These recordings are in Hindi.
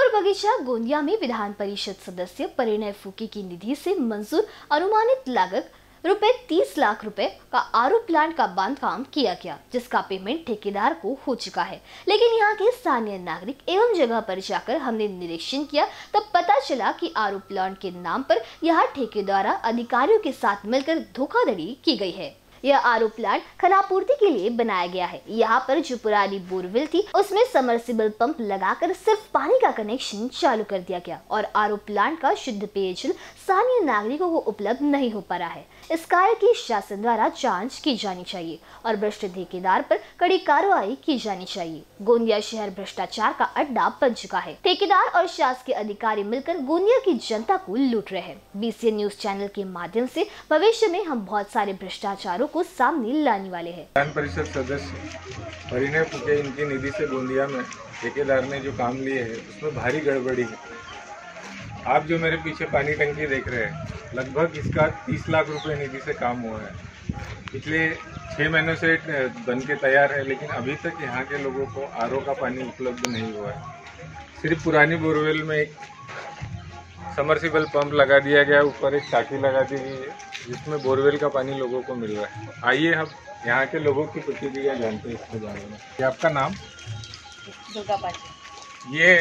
फूल बगीचा गोंदिया में विधान परिषद सदस्य परिणय फूके की निधि से मंजूर अनुमानित लागत रुपए 30 लाख रुपए का आरओ प्लांट का बांधकाम किया गया, जिसका पेमेंट ठेकेदार को हो चुका है। लेकिन यहाँ के स्थानीय नागरिक एवं जगह पर जाकर हमने निरीक्षण किया, तब पता चला कि आरओ प्लांट के नाम पर यहाँ ठेकेदार द्वारा अधिकारियों के साथ मिलकर धोखाधड़ी की गई है। यह आरओ प्लांट खनापूर्ति के लिए बनाया गया है। यहाँ पर जो पुरानी बोरवेल थी उसमें समरसिबल पंप लगाकर सिर्फ पानी का कनेक्शन चालू कर दिया गया और आरओ प्लांट का शुद्ध पेयजल स्थानीय नागरिकों को उपलब्ध नहीं हो पा रहा है। इस कार्य की शासन द्वारा जांच की जानी चाहिए और भ्रष्ट ठेकेदार पर कड़ी कार्रवाई की जानी चाहिए। गोंदिया शहर भ्रष्टाचार का अड्डा बन चुका है। ठेकेदार और शासकीय अधिकारी मिलकर गोंदिया की जनता को लूट रहे हैं। बीसीएन न्यूज चैनल के माध्यम से भविष्य में हम बहुत सारे भ्रष्टाचारों को सामने लाने वाले हैं। विधान परिषद सदस्य परिणय फूके, इनकी निधि से गोंदिया में ठेकेदार ने जो काम लिए है उसमें भारी गड़बड़ी है। आप जो मेरे पीछे पानी टंकी देख रहे हैं, लगभग इसका 30 लाख रुपए निधि से काम हुआ है। पिछले 6 महीनों से बन के तैयार है, लेकिन अभी तक यहाँ के लोगों को आरओ का पानी उपलब्ध नहीं हुआ है। सिर्फ पुरानी बोरवेल में एक समरसिबल पंप लगा दिया गया, ऊपर एक टाकी लगा दी गई है जिसमें बोरवेल का पानी लोगों को मिल रहा है। आइए हम यहाँ के लोगों की प्रतिक्रिया जानते हैं इसके बारे में। ये आपका नाम? दुर्गा पाटिल। ये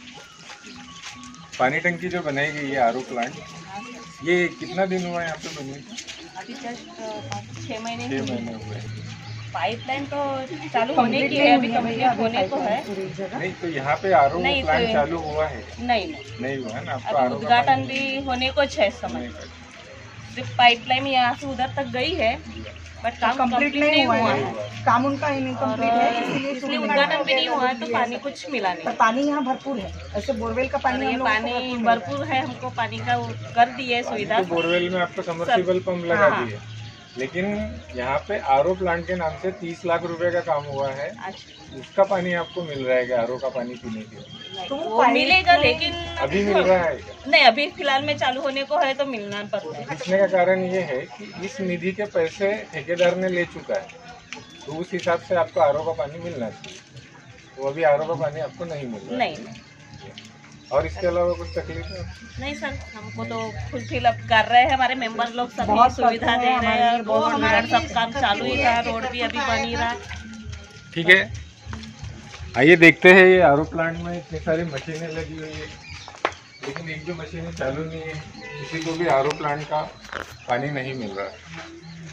पानी टंकी जो बनाई गई है आरओ प्लांट, ये कितना दिन हुआ है यहाँ पे बनी? अभी जस्ट 6 महीने हुए। पाइपलाइन तो चालू होने की है, अभी कंप्लीट होने को है। नहीं तो यहाँ पे आरओ प्लांट चालू हुआ है? नहीं हुआ है ना। आपका आरओ उद्घाटन भी होने को 6 समय, सिर्फ पाइपलाइन यहाँ से उधर तक गई है, बट काम कंप्लीट नहीं हुआ है। काम उनका इनकम्प्लीट है, इसलिए उद्घाटन भी नहीं हुआ है, तो पानी कुछ मिला नहीं। पानी यहाँ भरपूर है, ऐसे बोरवेल का पानी ये पानी भरपूर है, हमको पानी का कर दी है सुविधा। तो बोरवेल में आपको समरसिबल पंप लगा दी है, लेकिन यहाँ पे आरओ प्लांट के नाम से 30 लाख रुपए का काम हुआ है। उसका पानी आपको मिल रहा है आरओ का पानी पीने के लिए? तो वो मिलेगा, लेकिन अभी मिल रहा है? नहीं, अभी फिलहाल में चालू होने को है, तो मिलना पड़ता है। पूछने का कारण ये है कि इस निधि के पैसे ठेकेदार ने ले चुका है, तो उस हिसाब से आपको आरओ का पानी मिलना चाहिए। तो अभी आरओ का पानी आपको नहीं मिल रहा? नहीं। और इसके अलावा कुछ तकलीफ है? नहीं सर, हमको तो खुद फिलअप कर रहे हैं, हमारे मेंबर लोग सभी सुविधा दे रहे हैं और बहुत हमारा सब काम चालू ही रहा, रोड भी अभी बन ही रहा। ठीक है, आइए देखते हैं। ये आरओ प्लांट में इतनी सारी मशीनें लगी हुई है, लेकिन एक जो मशीनें चालू नहीं है, किसी को भी आरओ प्लांट का पानी नहीं मिल रहा है।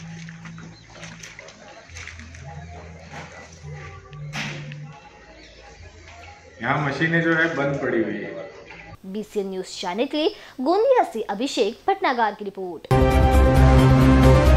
यहाँ मशीनें जो है बंद पड़ी हुई है। बीसीएन न्यूज चैनल के लिए गोंदिया से अभिषेक भटनागर की रिपोर्ट।